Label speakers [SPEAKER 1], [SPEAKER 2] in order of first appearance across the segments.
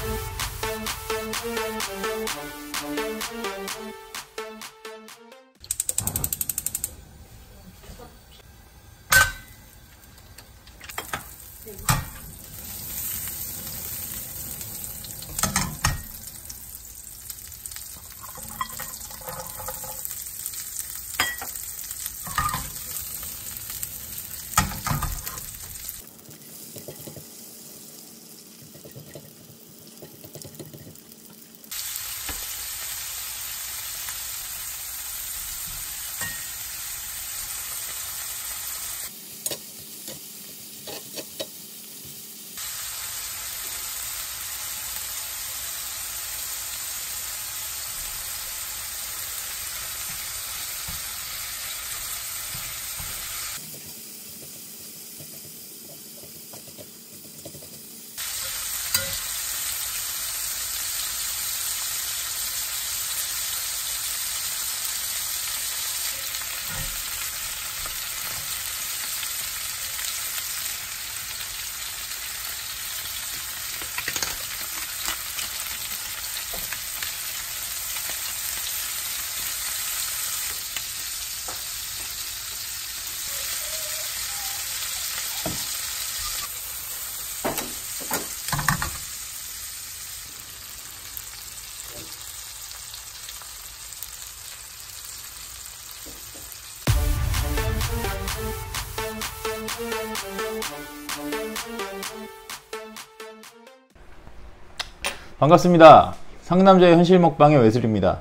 [SPEAKER 1] 반갑습니다. 상남자의 현실 먹방의 외술입니다.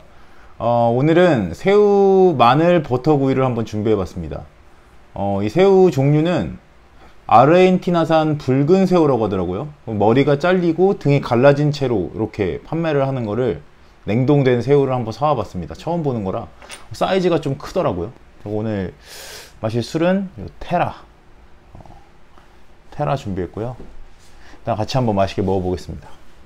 [SPEAKER 1] 오늘은 새우 마늘 버터구이를 한번 준비해 봤습니다. 이 새우 종류는 아르헨티나산 붉은 새우라고 하더라고요. 머리가 잘리고 등이 갈라진 채로 이렇게 판매를 하는 거를 냉동된 새우를 한번 사와 봤습니다. 처음 보는 거라 사이즈가 좀 크더라고요. 오늘 마실 술은 테라 준비했고요. 일단 같이 한번 맛있게 먹어보겠습니다.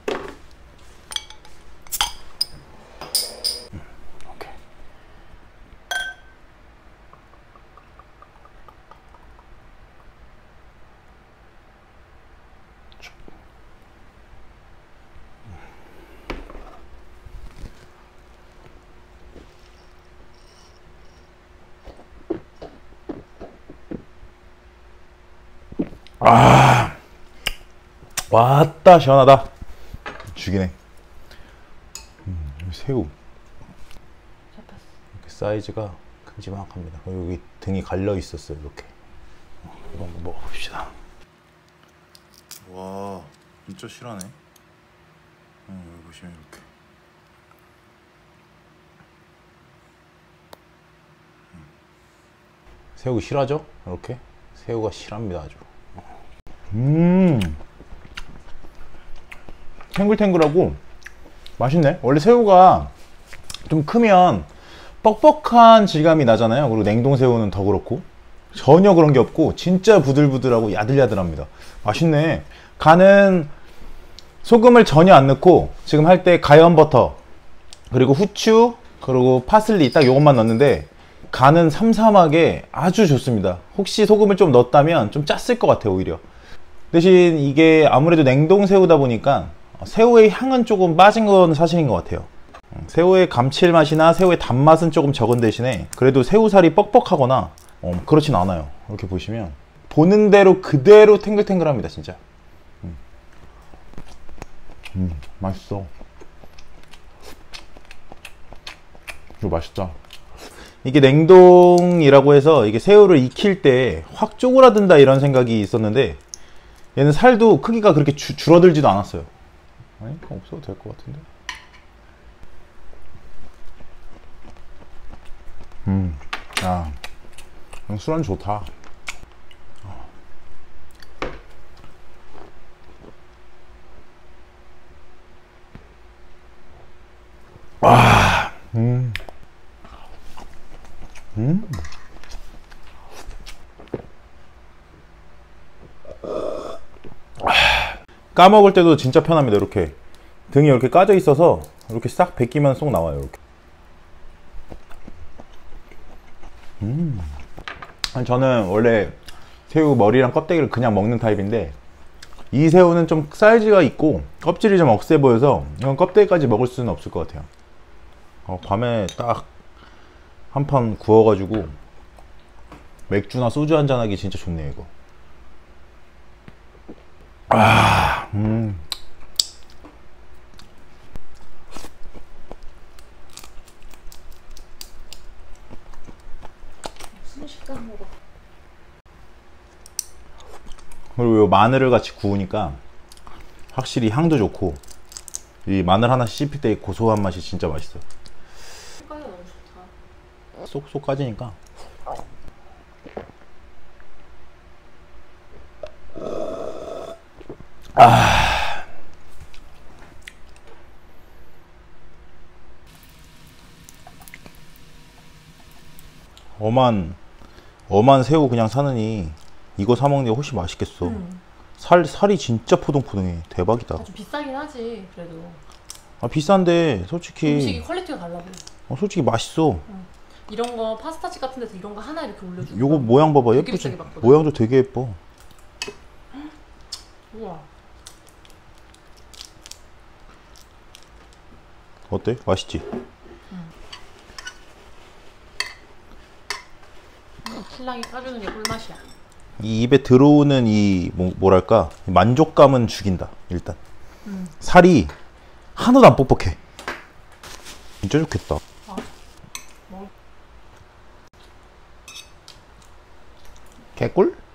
[SPEAKER 1] 왔다 시원하다. 죽이네. 새우 이렇게 사이즈가 큼지막합니다. 여기 등이 갈려 있었어요. 이렇게 이거 한번 먹어봅시다. 와 진짜 실하네. 여기 보시면 이렇게 새우 실하죠? 이렇게 새우가 실합니다. 아주 탱글탱글하고 맛있네. 원래 새우가 좀 크면 뻑뻑한 질감이 나잖아요. 그리고 냉동새우는 더 그렇고 전혀 그런 게 없고 진짜 부들부들하고 야들야들합니다. 맛있네. 간은 소금을 전혀 안 넣고 지금 할 때 가염 버터 그리고 후추 그리고 파슬리 딱 요것만 넣었는데 간은 삼삼하게 아주 좋습니다. 혹시 소금을 좀 넣었다면 좀 짰을 것 같아요. 오히려 대신 이게 아무래도 냉동새우다 보니까 새우의 향은 조금 빠진 건 사실인 것 같아요. 새우의 감칠맛이나 새우의 단맛은 조금 적은 대신에 그래도 새우살이 뻑뻑하거나 그렇진 않아요. 이렇게 보시면 보는 대로 그대로 탱글탱글합니다. 진짜 맛있어. 이거 맛있다. 이게 냉동이라고 해서 이게 새우를 익힐 때 확 쪼그라든다 이런 생각이 있었는데 얘는 살도 크기가 그렇게 줄어들지도 않았어요. 아니 없어도 될 것 같은데. 야 술안 좋다. 와 까먹을 때도 진짜 편합니다. 이렇게 등이 이렇게 까져 있어서 이렇게 싹 벗기면 쏙 나와요. 이렇게. 저는 원래 새우 머리랑 껍데기를 그냥 먹는 타입인데 이 새우는 좀 사이즈가 있고 껍질이 좀 억세 보여서 이건 껍데기까지 먹을 수는 없을 것 같아요. 밤에 딱 한 판 구워가지고 맥주나 소주 한잔 하기 진짜 좋네요 이거.
[SPEAKER 2] 순식간 먹어.
[SPEAKER 1] 그리고 요 마늘을 같이 구우니까 확실히 향도 좋고 이 마늘 하나씩 씹힐 때 이 고소한 맛이 진짜 맛있어.
[SPEAKER 2] 색깔이 너무 좋다.
[SPEAKER 1] 쏙쏙 까지니까. 엄한 새우 그냥 사느니 이거 사 먹는 게 훨씬 맛있겠어. 살이 진짜 포동포동해. 대박이다.
[SPEAKER 2] 좀 비싸긴 하지 그래도.
[SPEAKER 1] 비싼데 솔직히
[SPEAKER 2] 음식이 퀄리티가 달라 보여.
[SPEAKER 1] 솔직히 맛있어.
[SPEAKER 2] 이런 거 파스타집 같은 데서 이런 거 하나 이렇게 올려주고.
[SPEAKER 1] 요거 모양 봐봐.
[SPEAKER 2] 되게
[SPEAKER 1] 예쁘지?
[SPEAKER 2] 비싸게 받거든.
[SPEAKER 1] 모양도 되게 예뻐.
[SPEAKER 2] 우와.
[SPEAKER 1] 어때? 맛있지?
[SPEAKER 2] 신랑이 까주는 게 꿀맛이야.
[SPEAKER 1] 이 입에 들어오는 이 뭐랄까 만족감은 죽인다. 일단 살이 하나도 안 뻑뻑해. 진짜 좋겠다.
[SPEAKER 2] 뭐?
[SPEAKER 1] 개꿀?